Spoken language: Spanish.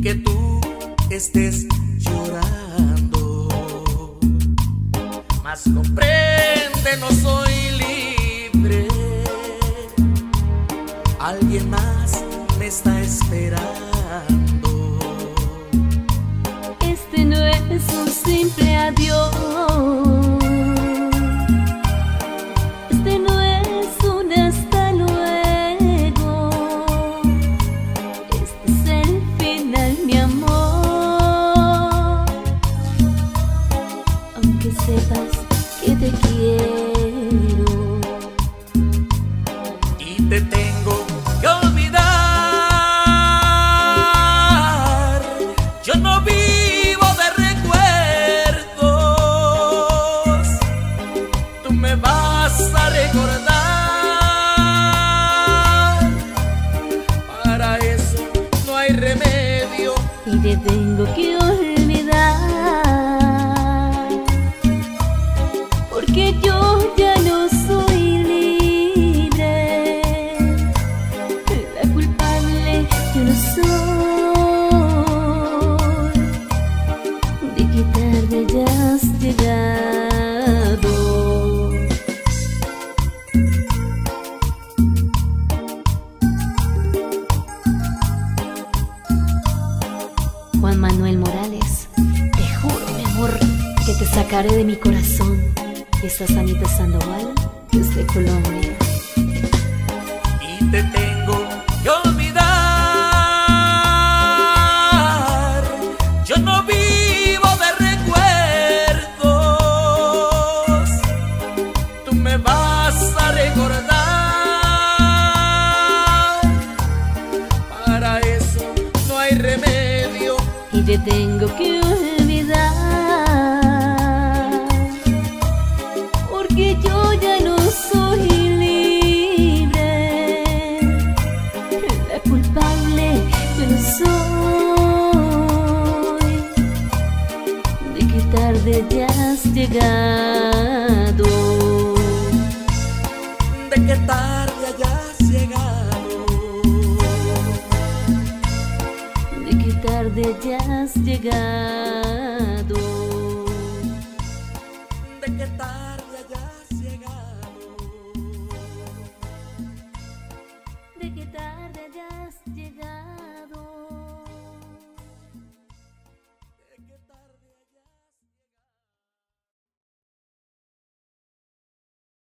que tú estés llorando. Mas comprende, no soy libre. Alguien más me está esperando. Este no es un simple adiós. Este no es un hasta luego. Este es el final, mi amor. Aunque sepas que te quiero Y te tengo que olvidar. Yo no vivo de recuerdos. Tú me vas a recordar. Para eso no hay remedio. y te tengo que olvidar, porque yo ya no soy libre. La culpable yo no soy, de que tarde ya has llegado. Juan Manuel Morales, te juro, mi amor, que te sacaré de mi corazón. Esa Anita Sandoval desde Colombia. Y te tengo que olvidar. Yo no vivo de recuerdos. Tú me vas a recordar. Para eso no hay remedio. Y te tengo que olvidar, porque yo ya no soy libre. La culpable yo no soy, de que tarde ya has llegado. De que tarde hayas llegado. De que tarde ya has llegado. De que tarde hayas llegado. De que tarde